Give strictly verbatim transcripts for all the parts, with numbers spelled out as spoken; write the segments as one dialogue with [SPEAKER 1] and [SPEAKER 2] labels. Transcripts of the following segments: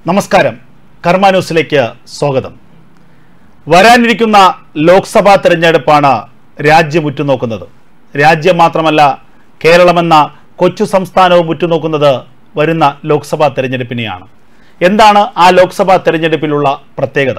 [SPEAKER 1] നമസ്കാരം. കർമ്മ ന്യൂസിലേക്ക് സ്വാഗതം. വരാനിരിക്കുന്ന ലോക്സഭാ തെരഞ്ഞെടുപ്പാണ് രാജ്യം ഉറ്റുനോക്കുന്നത്. രാജ്യം മാത്രമല്ല, കേരളമെന്ന കൊച്ചു സംസ്ഥാനവും ഉറ്റുനോക്കുന്നത് വരുന്ന ലോക്സഭാ തെരഞ്ഞെടുപ്പിനെയാണ്. എന്താണ് ആ ലോക്സഭാ തെരഞ്ഞെടുപ്പിലുള്ള പ്രത്യേകത?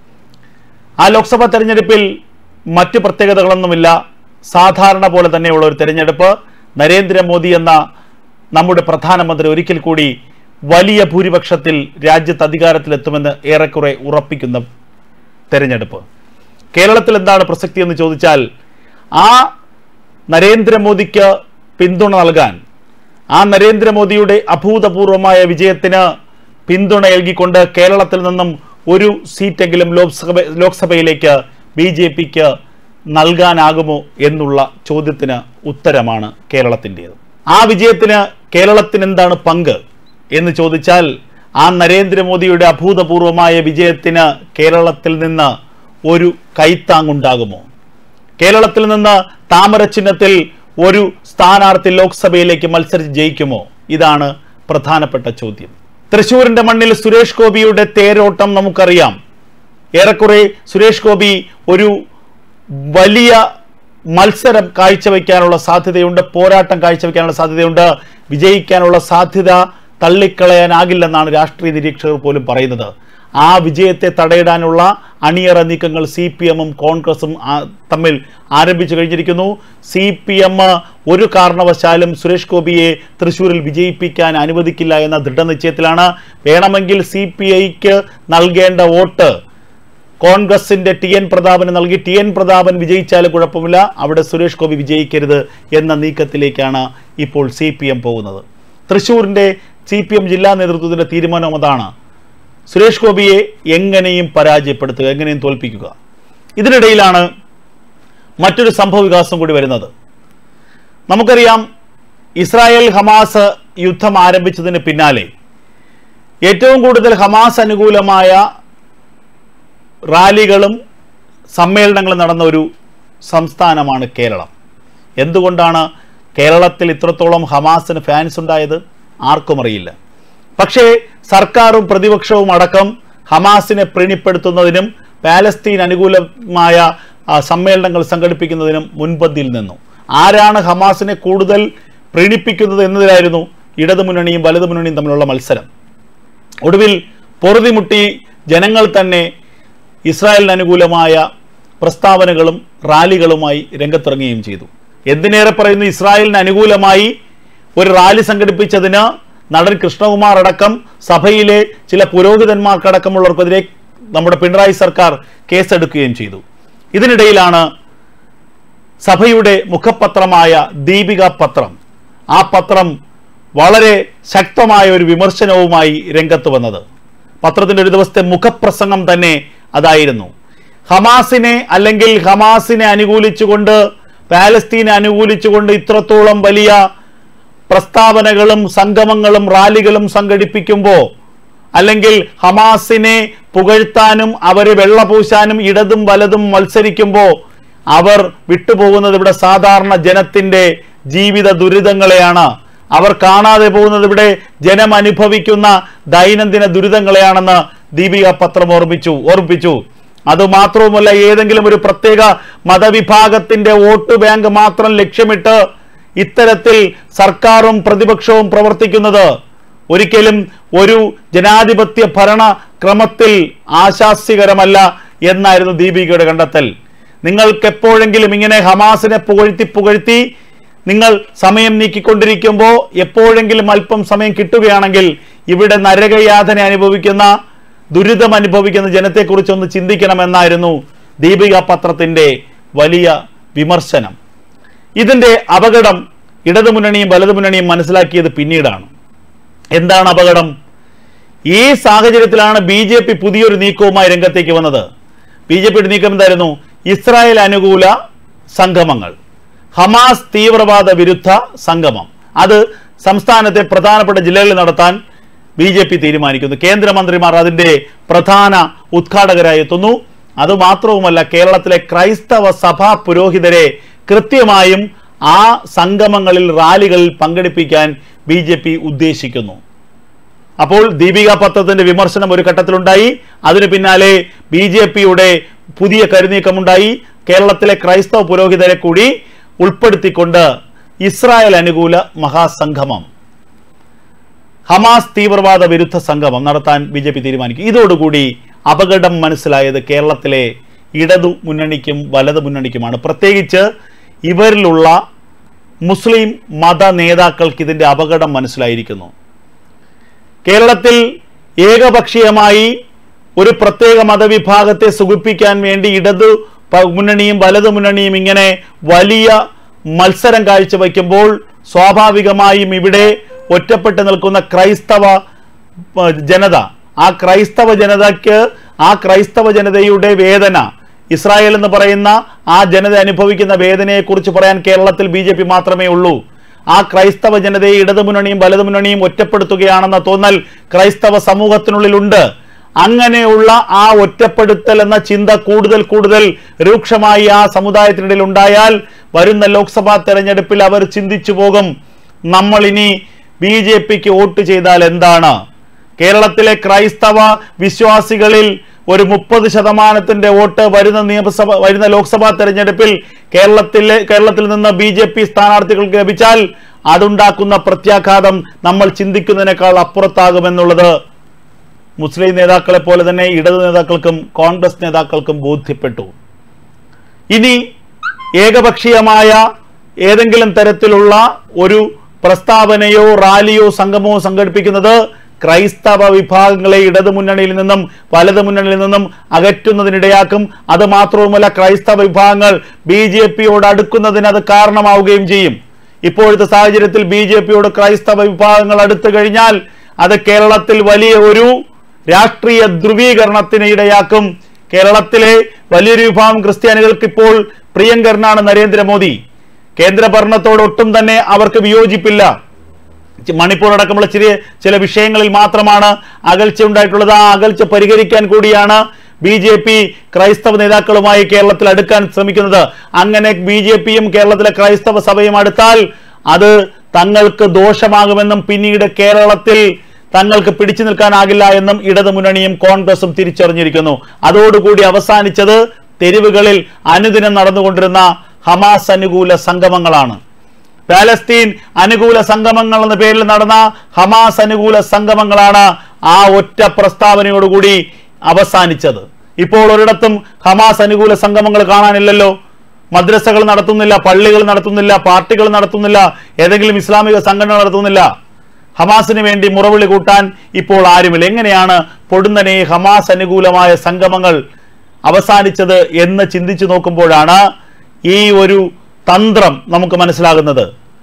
[SPEAKER 1] ആ ലോക്സഭാ തെരഞ്ഞെടുപ്പിൽ മറ്റ് പ്രത്യേകതകളൊന്നുമില്ല. സാധാരണ പോലെ തന്നെയുള്ള ഒരു തെരഞ്ഞെടുപ്പ്. നരേന്ദ്രമോദി എന്ന നമ്മുടെ പ്രധാനമന്ത്രി ഒരിക്കൽ കൂടി വലിയ ഭൂരിപക്ഷത്തിൽ രാജ്യത്ത് അധികാരത്തിലെത്തുമെന്ന് ഏറെക്കുറെ ഉറപ്പിക്കുന്ന തെരഞ്ഞെടുപ്പ്. കേരളത്തിൽ എന്താണ് പ്രസക്തി എന്ന് ചോദിച്ചാൽ, ആ നരേന്ദ്രമോദിക്ക് പിന്തുണ നൽകാൻ, ആ നരേന്ദ്രമോദിയുടെ അഭൂതപൂർവമായ വിജയത്തിന് പിന്തുണ നൽകിക്കൊണ്ട് കേരളത്തിൽ നിന്നും ഒരു സീറ്റെങ്കിലും ലോക്സഭ ലോക്സഭയിലേക്ക് ബി ജെ പിക്ക് നൽകാനാകുമോ എന്നുള്ള ചോദ്യത്തിന് ഉത്തരമാണ് കേരളത്തിൻ്റേത്. ആ വിജയത്തിന് കേരളത്തിന് എന്താണ് പങ്ക് എന്ന് ചോദിച്ചാൽ, ആ നരേന്ദ്രമോദിയുടെ അഭൂതപൂർവമായ വിജയത്തിന് കേരളത്തിൽ നിന്ന് ഒരു കൈത്താങ്ങുണ്ടാകുമോ? കേരളത്തിൽ നിന്ന് താമര ചിഹ്നത്തിൽ ഒരു സ്ഥാനാർത്ഥി ലോക്സഭയിലേക്ക് മത്സരിച്ച് ജയിക്കുമോ? ഇതാണ് പ്രധാനപ്പെട്ട ചോദ്യം. തൃശ്ശൂരിന്റെ മണ്ണിൽ സുരേഷ് ഗോപിയുടെ തേരോട്ടം നമുക്കറിയാം. ഏറെക്കുറെ സുരേഷ് ഗോപി ഒരു വലിയ മത്സരം കാഴ്ചവെക്കാനുള്ള സാധ്യതയുണ്ട്, പോരാട്ടം കാഴ്ചവെക്കാനുള്ള സാധ്യതയുണ്ട്. വിജയിക്കാനുള്ള സാധ്യത തള്ളിക്കളയാനാകില്ലെന്നാണ് രാഷ്ട്രീയ നിരീക്ഷകർ പോലും പറയുന്നത്. ആ വിജയത്തെ തടയിടാനുള്ള അണിയറ നീക്കങ്ങൾ സി പി എമ്മും കോൺഗ്രസും തമ്മിൽ ആരംഭിച്ചു കഴിഞ്ഞിരിക്കുന്നു. സി പി എം ഒരു കാരണവശാലും സുരേഷ് ഗോപിയെ തൃശ്ശൂരിൽ വിജയിപ്പിക്കാൻ അനുവദിക്കില്ല എന്ന ദൃഢനിശ്ചയത്തിലാണ്. വേണമെങ്കിൽ സി പി ഐക്ക് നൽകേണ്ട വോട്ട് കോൺഗ്രസിന്റെ ടി എൻ പ്രതാപന് നൽകി ടി എൻ പ്രതാപൻ വിജയിച്ചാലും കുഴപ്പമില്ല, അവിടെ സുരേഷ് ഗോപി വിജയിക്കരുത് എന്ന നീക്കത്തിലേക്കാണ് ഇപ്പോൾ സി പി എം പോകുന്നത്. തൃശ്ശൂരിന്റെ സി പി എം ജില്ലാ നേതൃത്വത്തിന്റെ തീരുമാനം അതാണ്: സുരേഷ് ഗോപിയെ എങ്ങനെയും പരാജയപ്പെടുത്തുക, എങ്ങനെയും തോൽപ്പിക്കുക. ഇതിനിടയിലാണ് മറ്റൊരു സംഭവ വികാസം കൂടി വരുന്നത്. നമുക്കറിയാം, ഇസ്രായേൽ ഹമാസ് യുദ്ധം ആരംഭിച്ചതിന് പിന്നാലെ ഏറ്റവും കൂടുതൽ ഹമാസ് അനുകൂലമായ റാലികളും സമ്മേളനങ്ങളും നടന്ന ഒരു സംസ്ഥാനമാണ് കേരളം. എന്തുകൊണ്ടാണ് കേരളത്തിൽ ഇത്രത്തോളം ഹമാസിന് ഫാൻസ് ഉണ്ടായത്? ആർക്കും അറിയില്ല. പക്ഷേ സർക്കാരും പ്രതിപക്ഷവും അടക്കം ഹമാസിനെ പ്രീണിപ്പെടുത്തുന്നതിനും പാലസ്തീൻ അനുകൂലമായ സമ്മേളനങ്ങൾ സംഘടിപ്പിക്കുന്നതിനും മുൻപന്തിയിൽ നിന്നു. ആരാണ് ഹമാസിനെ കൂടുതൽ പ്രീണിപ്പിക്കുന്നത് എന്നതിലായിരുന്നു ഇടതുമുന്നണിയും വലതുമുന്നണിയും തമ്മിലുള്ള മത്സരം. ഒടുവിൽ പൊറുതിമുട്ടി ജനങ്ങൾ തന്നെ ഇസ്രായേലിന് അനുകൂലമായ പ്രസ്താവനകളും റാലികളുമായി രംഗത്തിറങ്ങുകയും ചെയ്തു. എന്തിനേറെ പറയുന്നു, ഇസ്രായേലിന് അനുകൂലമായി ഒരു റാലി സംഘടിപ്പിച്ചതിന് നടൻ കൃഷ്ണകുമാർ അടക്കം സഭയിലെ ചില പുരോഹിതന്മാർക്കടക്കമുള്ളവർക്കെതിരെ നമ്മുടെ പിണറായി സർക്കാർ കേസെടുക്കുകയും ചെയ്തു. ഇതിനിടയിലാണ് സഭയുടെ മുഖപത്രമായ ദീപിക പത്രം, ആ പത്രം വളരെ ശക്തമായ ഒരു വിമർശനവുമായി രംഗത്ത് വന്നത്. പത്രത്തിൻ്റെ ഒരു ദിവസത്തെ മുഖപ്രസംഗം തന്നെ അതായിരുന്നു. ഹമാസിനെ അല്ലെങ്കിൽ ഹമാസിനെ അനുകൂലിച്ചുകൊണ്ട്, പാലസ്തീനെ അനുകൂലിച്ചുകൊണ്ട് ഇത്രത്തോളം വലിയ പ്രസ്താവനകളും സംഗമങ്ങളും റാലികളും സംഘടിപ്പിക്കുമ്പോൾ, അല്ലെങ്കിൽ ഹമാസിനെ പുകഴ്ത്താനും അവരെ വെള്ളപൂശാനും ഇടതും വലതും മത്സരിക്കുമ്പോൾ അവർ വിട്ടുപോകുന്നത് ഇവിടെ സാധാരണ ജനത്തിൻ്റെ ജീവിത ദുരിതങ്ങളെയാണ്. അവർ കാണാതെ പോകുന്നത് ഇവിടെ ജനം അനുഭവിക്കുന്ന ദൈനംദിന ദുരിതങ്ങളെയാണെന്ന് ദീപിക പത്രം ഓർമ്മിച്ചു ഓർമ്മിപ്പിച്ചു അതുമാത്രവുമല്ല, ഏതെങ്കിലും ഒരു പ്രത്യേക മതവിഭാഗത്തിന്റെ വോട്ട് ബാങ്ക് മാത്രം ലക്ഷ്യമിട്ട് ഇത്തരത്തിൽ സർക്കാരും പ്രതിപക്ഷവും പ്രവർത്തിക്കുന്നത് ഒരിക്കലും ഒരു ജനാധിപത്യ ഭരണ ക്രമത്തിൽ ആശാസ്യകരമല്ല എന്നായിരുന്നു ദീപികയുടെ കണ്ടെത്തൽ. നിങ്ങൾക്ക് എപ്പോഴെങ്കിലും ഇങ്ങനെ ഹമാസിനെ പുകഴ്ത്തി പുകഴ്ത്തി നിങ്ങൾ സമയം നീക്കിക്കൊണ്ടിരിക്കുമ്പോൾ എപ്പോഴെങ്കിലും അല്പം സമയം കിട്ടുകയാണെങ്കിൽ ഇവിടെ നരകയാതന അനുഭവിക്കുന്ന, ദുരിതം അനുഭവിക്കുന്ന ജനത്തെക്കുറിച്ചൊന്ന് ചിന്തിക്കണമെന്നായിരുന്നു ദീപിക പത്രത്തിൻ്റെ വലിയ വിമർശനം. ഇതിൻ്റെ അപകടം ഇടതുമുന്നണിയും വലതുമുന്നണിയും മനസ്സിലാക്കിയത് പിന്നീടാണ്. എന്താണ് അപകടം? ഈ സാഹചര്യത്തിലാണ് ബി ജെ പി പുതിയൊരു നീക്കവുമായി രംഗത്തേക്ക് വന്നത്. ബി ജെ പിയുടെ നീക്കം എന്തായിരുന്നു? ഇസ്രായേൽ അനുകൂല സംഗമങ്ങൾ, ഹമാസ് തീവ്രവാദ വിരുദ്ധ സംഗമം, അത് സംസ്ഥാനത്തെ പ്രധാനപ്പെട്ട ജില്ലകളിൽ നടത്താൻ ബി ജെ പി തീരുമാനിക്കുന്നു. കേന്ദ്രമന്ത്രിമാർ അതിൻ്റെ പ്രധാന ഉദ്ഘാടകരായി എത്തുന്നു. അതുമാത്രവുമല്ല, കേരളത്തിലെ ക്രൈസ്തവ സഭാ പുരോഹിതരെ കൃത്യമായും ആ സംഗമങ്ങളിൽ റാലികളിൽ പങ്കെടുപ്പിക്കാൻ ബി ജെ പി ഉദ്ദേശിക്കുന്നു. അപ്പോൾ ദീപിക പത്രത്തിന്റെ വിമർശനം ഒരു ഘട്ടത്തിലുണ്ടായി. അതിനു പിന്നാലെ ബി ജെ പിയുടെ പുതിയ കരുനീക്കമുണ്ടായി. കേരളത്തിലെ ക്രൈസ്തവ പുരോഹിതരെ കൂടി ഉൾപ്പെടുത്തിക്കൊണ്ട് ഇസ്രായേൽ അനുകൂല മഹാസംഗമം, ഹമാസ് തീവ്രവാദ വിരുദ്ധ സംഗമം നടത്താൻ ബി ജെ പി തീരുമാനിക്കും. ഇതോടുകൂടി അപകടം മനസ്സിലായത് കേരളത്തിലെ ഇടതു മുന്നണിക്കും വലതു മുന്നണിക്കുമാണ്. പ്രത്യേകിച്ച് ഇവരിലുള്ള മുസ്ലിം മത നേതാക്കൾക്ക് ഇതിൻ്റെ അപകടം മനസ്സിലായിരിക്കുന്നു. കേരളത്തിൽ ഏകപക്ഷീയമായി ഒരു പ്രത്യേക മതവിഭാഗത്തെ സുഖിപ്പിക്കാൻ വേണ്ടി ഇടതു മുന്നണിയും വലതു മുന്നണിയും ഇങ്ങനെ വലിയ മത്സരം കാഴ്ചവെക്കുമ്പോൾ സ്വാഭാവികമായും ഇവിടെ ഒറ്റപ്പെട്ട് നിൽക്കുന്ന ക്രൈസ്തവ ജനത, ആ ക്രൈസ്തവ ജനതയ്ക്ക് ആ ക്രൈസ്തവ ജനതയുടെ വേദന, ഇസ്രായേൽ എന്ന് പറയുന്ന ആ ജനത അനുഭവിക്കുന്ന വേദനയെക്കുറിച്ച് പറയാൻ കേരളത്തിൽ ബി ജെ പി മാത്രമേ ഉള്ളൂ. ആ ക്രൈസ്തവ ജനതയെ ഇടതുമുന്നണിയും വലതുമുന്നണിയും ഒറ്റപ്പെടുത്തുകയാണെന്ന തോന്നൽ ക്രൈസ്തവ സമൂഹത്തിനുള്ളിലുണ്ട്. അങ്ങനെയുള്ള ആ ഒറ്റപ്പെടുത്തൽ എന്ന ചിന്ത കൂടുതൽ കൂടുതൽ രൂക്ഷമായി ആ സമുദായത്തിനിടയിൽ ഉണ്ടായാൽ വരുന്ന ലോക്സഭാ തെരഞ്ഞെടുപ്പിൽ അവർ ചിന്തിച്ചു പോകും, നമ്മൾ ഇനി ബി ജെ പിക്ക് വോട്ട് ചെയ്താൽ എന്താണ്? കേരളത്തിലെ ക്രൈസ്തവ വിശ്വാസികളിൽ ഒരു മുപ്പത് ശതമാനത്തിന്റെ വോട്ട് വരുന്ന നിയമസഭ വരുന്ന ലോക്സഭാ തെരഞ്ഞെടുപ്പിൽ കേരളത്തിലെ കേരളത്തിൽ നിന്ന് ബി ജെ പി സ്ഥാനാർത്ഥികൾക്ക് ലഭിച്ചാൽ അതുണ്ടാക്കുന്ന പ്രത്യാഘാതം നമ്മൾ ചിന്തിക്കുന്നതിനേക്കാൾ അപ്പുറത്താകുമെന്നുള്ളത് മുസ്ലിം നേതാക്കളെ പോലെ തന്നെ ഇടതു നേതാക്കൾക്കും കോൺഗ്രസ് നേതാക്കൾക്കും ബോധ്യപ്പെട്ടു. ഇനി ഏകപക്ഷീയമായ ഏതെങ്കിലും തരത്തിലുള്ള ഒരു പ്രസ്താവനയോ റാലിയോ സംഗമമോ സംഘടിപ്പിക്കുന്നത് ക്രൈസ്തവ വിഭാഗങ്ങളെ ഇടതുമുന്നണിയിൽ നിന്നും വലതുമുന്നണിയിൽ നിന്നും അകറ്റുന്നതിനിടയാക്കും. അത് മാത്രവുമല്ല, ക്രൈസ്തവ വിഭാഗങ്ങൾ ബി ജെ പിയോട് അടുക്കുന്നതിന് അത് കാരണമാവുകയും ചെയ്യും. ഇപ്പോഴത്തെ സാഹചര്യത്തിൽ ബി ജെ പിയോട് ക്രൈസ്തവ വിഭാഗങ്ങൾ അടുത്തു കഴിഞ്ഞാൽ അത് കേരളത്തിൽ വലിയ ഒരു രാഷ്ട്രീയ ധ്രുവീകരണത്തിന് ഇടയാക്കും. കേരളത്തിലെ വലിയൊരു വിഭാഗം ക്രിസ്ത്യാനികൾക്ക് ഇപ്പോൾ പ്രിയങ്കരനാണ് നരേന്ദ്രമോദി. കേന്ദ്ര ഭരണത്തോട് ഒട്ടും തന്നെ അവർക്ക് വിയോജിപ്പില്ല. മണിപ്പൂർ അടക്കമുള്ള ചെറിയ ചില വിഷയങ്ങളിൽ മാത്രമാണ് അകൽച്ച ഉണ്ടായിട്ടുള്ളത്. ആ അകൽച്ച പരിഹരിക്കാൻ കൂടിയാണ് ബി ജെ പി ക്രൈസ്തവ നേതാക്കളുമായി കേരളത്തിൽ അടുക്കാൻ ശ്രമിക്കുന്നത്. അങ്ങനെ ബി ജെ പിയും കേരളത്തിലെ ക്രൈസ്തവ സഭയും അടുത്താൽ അത് തങ്ങൾക്ക് ദോഷമാകുമെന്നും പിന്നീട് കേരളത്തിൽ തങ്ങൾക്ക് പിടിച്ചു നിൽക്കാനാകില്ല എന്നും ഇടതുമുന്നണിയും കോൺഗ്രസും തിരിച്ചറിഞ്ഞിരിക്കുന്നു. അതോടുകൂടി അവസാനിച്ചത് തെരുവുകളിൽ അനുദിനം നടന്നുകൊണ്ടിരുന്ന ഹമാസ് അനുകൂല സംഗമങ്ങളാണ്. പാലസ്തീൻ അനുകൂല സംഗമങ്ങൾ എന്ന പേരിൽ നടന്ന ഹമാസ് അനുകൂല സംഗമങ്ങളാണ് ആ ഒറ്റ പ്രസ്താവനയോടുകൂടി അവസാനിച്ചത്. ഇപ്പോൾ ഒരിടത്തും ഹമാസ് അനുകൂല സംഗമങ്ങൾ കാണാനില്ലല്ലോ. മദ്രസകൾ നടത്തുന്നില്ല, പള്ളികൾ നടത്തുന്നില്ല, പാർട്ടികൾ നടത്തുന്നില്ല, ഏതെങ്കിലും ഇസ്ലാമിക സംഘടന നടത്തുന്നില്ല. ഹമാസിന് വേണ്ടി മുറവിളി കൂട്ടാൻ ഇപ്പോൾ ആരുമില്ല. എങ്ങനെയാണ് പൊടുന്നനെ ഹമാസ് അനുകൂലമായ സംഗമങ്ങൾ അവസാനിച്ചത് എന്ന് ചിന്തിച്ചു നോക്കുമ്പോഴാണ് ഈ ഒരു തന്ത്രം നമുക്ക് മനസ്സിലാകുന്നത്.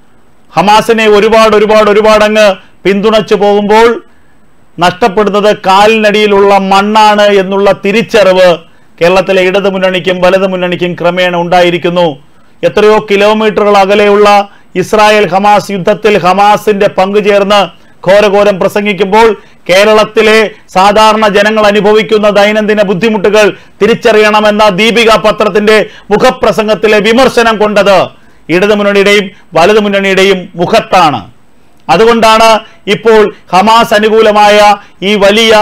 [SPEAKER 1] ഹമാസിനെ ഒരുപാട് ഒരുപാട് ഒരുപാട് അങ്ങ് പിന്തുണച്ചു പോകുമ്പോൾ നഷ്ടപ്പെടുന്നത് കാലിനടിയിലുള്ള മണ്ണാണ് എന്നുള്ള തിരിച്ചറിവ് കേരളത്തിലെ ഇടതുമുന്നണിക്കും വലതുമുന്നണിക്കും ക്രമേണ ഉണ്ടായിരിക്കുന്നു. എത്രയോ കിലോമീറ്ററുകൾ അകലെയുള്ള ഇസ്രായേൽ ഹമാസ് യുദ്ധത്തിൽ ഹമാസിന്റെ പങ്കുചേർന്ന് ഘോരഘോരം പ്രസംഗിക്കുമ്പോൾ കേരളത്തിലെ സാധാരണ ജനങ്ങൾ അനുഭവിക്കുന്ന ദൈനംദിന ബുദ്ധിമുട്ടുകൾ തിരിച്ചറിയണമെന്ന ദീപിക പത്രത്തിന്റെ മുഖപ്രസംഗത്തിലെ വിമർശനം കൊണ്ടത് ഇടതുമുന്നണിയുടെയും വലതുമുന്നണിയുടെയും മുഖത്താണ്. അതുകൊണ്ടാണ് ഇപ്പോൾ ഹമാസ് അനുകൂലമായ ഈ വലിയ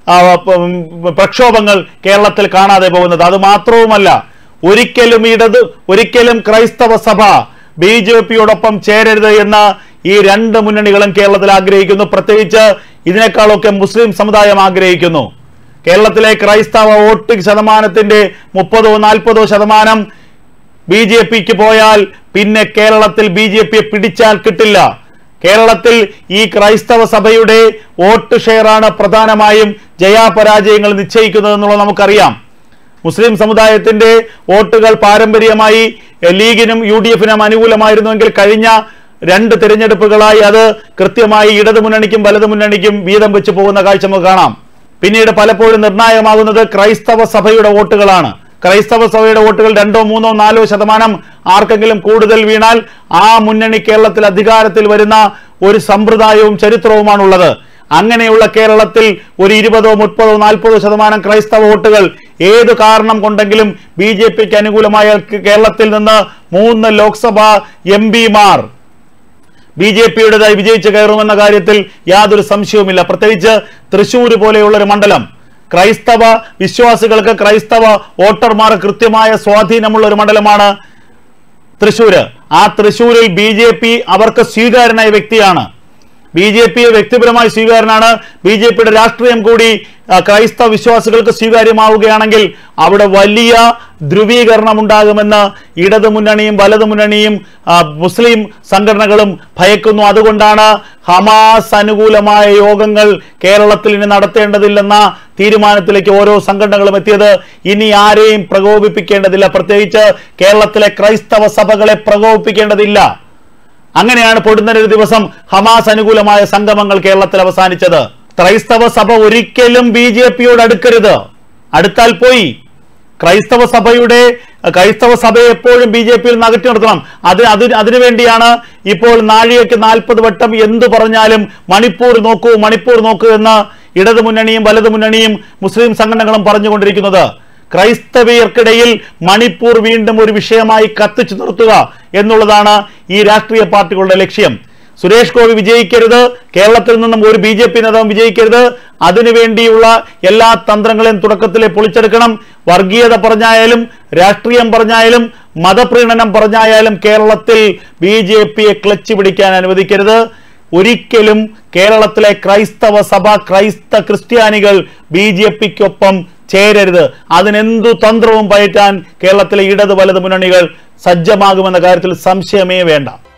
[SPEAKER 1] പ്രക്ഷോഭങ്ങൾ കേരളത്തിൽ കാണാതെ പോകുന്നത്. അത് മാത്രവുമല്ല, ഒരിക്കലും ഇടത് ഒരിക്കലും ക്രൈസ്തവ സഭ ബി ജെ പിയോടൊപ്പം ചേരരുത് എന്ന് ഈ രണ്ട് മുന്നണികളും കേരളത്തിൽ ആഗ്രഹിക്കുന്നു. പ്രത്യേകിച്ച് ഇതിനേക്കാളൊക്കെ മുസ്ലിം സമുദായം ആഗ്രഹിക്കുന്നു. കേരളത്തിലെ ക്രൈസ്തവ വോട്ട് ശതമാനത്തിന്റെ മുപ്പതോ നാൽപ്പതോ ശതമാനം ബി ജെ പിക്ക് പോയാൽ പിന്നെ കേരളത്തിൽ ബി ജെ പിയെ പിടിച്ചാൽ കിട്ടില്ല. കേരളത്തിൽ ഈ ക്രൈസ്തവ സഭയുടെ വോട്ട് ഷെയറാണ് പ്രധാനമായും ജയാപരാജയങ്ങൾ നിശ്ചയിക്കുന്നത് എന്നുള്ളത് നമുക്കറിയാം. മുസ്ലിം സമുദായത്തിന്റെ വോട്ടുകൾ പാരമ്പര്യമായി ലീഗിനും യു ഡി എഫിനും അനുകൂലമായിരുന്നുവെങ്കിൽ കഴിഞ്ഞ രണ്ട് തിരഞ്ഞെടുപ്പുകളായി അത് കൃത്യമായി ഇടതുമുന്നണിക്കും വലതുമുന്നണിക്കും വീതം വെച്ച് പോകുന്ന കാഴ്ച നമുക്ക് കാണാം. പിന്നീട് പലപ്പോഴും നിർണായകമാകുന്നത് ക്രൈസ്തവ സഭയുടെ വോട്ടുകളാണ്. ക്രൈസ്തവ സഭയുടെ വോട്ടുകൾ രണ്ടോ മൂന്നോ നാലോ ശതമാനം ആർക്കെങ്കിലും കൂടുതൽ വീണാൽ ആ മുന്നണി കേരളത്തിൽ അധികാരത്തിൽ വരുന്ന ഒരു സമ്പ്രദായവും ചരിത്രവുമാണുള്ളത്. അങ്ങനെയുള്ള കേരളത്തിൽ ഒരു ഇരുപതോ മുപ്പതോ നാൽപ്പതോ ശതമാനം ക്രൈസ്തവ വോട്ടുകൾ ഏത് കാരണം കൊണ്ടെങ്കിലും ബി ജെ പിക്ക് അനുകൂലമായ കേരളത്തിൽ നിന്ന് മൂന്ന് ലോക്സഭാ എം പിമാർ ബി ജെ പിയുടേതായി വിജയിച്ച് കയറുമെന്ന കാര്യത്തിൽ യാതൊരു സംശയവുമില്ല. പ്രത്യേകിച്ച് തൃശ്ശൂർ പോലെയുള്ള ഒരു മണ്ഡലം, ക്രൈസ്തവ വിശ്വാസികൾക്ക്, ക്രൈസ്തവ വോട്ടർമാർക്ക് കൃത്യമായ സ്വാധീനമുള്ള ഒരു മണ്ഡലമാണ് തൃശ്ശൂര്. ആ തൃശ്ശൂരിൽ ബി ജെ പി അവർക്ക് സ്വീകാര്യനായ വ്യക്തിയാണ്. ബി ജെ പി വ്യക്തിപരമായി സ്വീകാര്യനാണ്. ബി ജെ പിയുടെ രാഷ്ട്രീയം കൂടി ക്രൈസ്തവ വിശ്വാസികൾക്ക് സ്വീകാര്യമാവുകയാണെങ്കിൽ അവിടെ വലിയ ധ്രുവീകരണം ഉണ്ടാകുമെന്ന് ഇടതു മുന്നണിയും വലതു മുന്നണിയും മുസ്ലിം സംഘടനകളും ഭയക്കുന്നു. അതുകൊണ്ടാണ് ഹമാസ് അനുകൂലമായ യോഗങ്ങൾ കേരളത്തിൽ ഇനി നടത്തേണ്ടതില്ലെന്ന തീരുമാനത്തിലേക്ക് ഓരോ സംഘടനകളും എത്തിയത്. ഇനി ആരെയും പ്രകോപിപ്പിക്കേണ്ടതില്ല, പ്രത്യേകിച്ച് കേരളത്തിലെ ക്രൈസ്തവ സഭകളെ പ്രകോപിപ്പിക്കേണ്ടതില്ല. അങ്ങനെയാണ് പൊടുന്നൊരു ദിവസം ഹമാസ് അനുകൂലമായ സംഗമങ്ങൾ കേരളത്തിൽ അവസാനിച്ചത്. ക്രൈസ്തവ സഭ ഒരിക്കലും ബി ജെ പിയോട് അടുക്കരുത്, അടുത്താൽ പോയി. ക്രൈസ്തവ സഭയുടെ ക്രൈസ്തവ സഭയെ എപ്പോഴും ബി ജെ പിയിൽ നിന്ന് അകറ്റി നിർത്തണം. അത് അതിന് അതിനുവേണ്ടിയാണ് ഇപ്പോൾ നാഴികയ്ക്ക് നാൽപ്പത് വട്ടം എന്തു പറഞ്ഞാലും മണിപ്പൂർ നോക്കൂ മണിപ്പൂർ നോക്കൂ എന്ന് ഇടതു മുന്നണിയും വലതു മുന്നണിയും മുസ്ലിം സംഘടനകളും പറഞ്ഞുകൊണ്ടിരിക്കുന്നത്. ക്രൈസ്തവീയർക്കിടയിൽ മണിപ്പൂർ വീണ്ടും ഒരു വിഷയമായി കത്തിച്ചു നിർത്തുക എന്നുള്ളതാണ് ഈ രാഷ്ട്രീയ പാർട്ടികളുടെ ലക്ഷ്യം. സുരേഷ് ഗോപി വിജയിക്കരുത്, കേരളത്തിൽ നിന്നും ഒരു ബി ജെ പി നേതാവും വിജയിക്കരുത്. അതിനുവേണ്ടിയുള്ള എല്ലാ തന്ത്രങ്ങളെയും തുടക്കത്തിലെ പൊളിച്ചെടുക്കണം. വർഗീയത പറഞ്ഞായാലും രാഷ്ട്രീയം പറഞ്ഞായാലും മതപ്രീണനം പറഞ്ഞായാലും കേരളത്തിൽ ബി ജെ പിയെ ക്ലച്ച് പിടിക്കാൻ അനുവദിക്കരുത്. ഒരിക്കലും കേരളത്തിലെ ക്രൈസ്തവ സഭ, ക്രൈസ്ത ക്രിസ്ത്യാനികൾ ബി ജെ പിക്കൊപ്പം ചേരരുത്. അതിനെന്തു തന്ത്രവും പയറ്റാൻ കേരളത്തിലെ ഇടത് വലത് മുന്നണികൾ സജ്ജമാകുമെന്ന കാര്യത്തിൽ സംശയമേ വേണ്ട.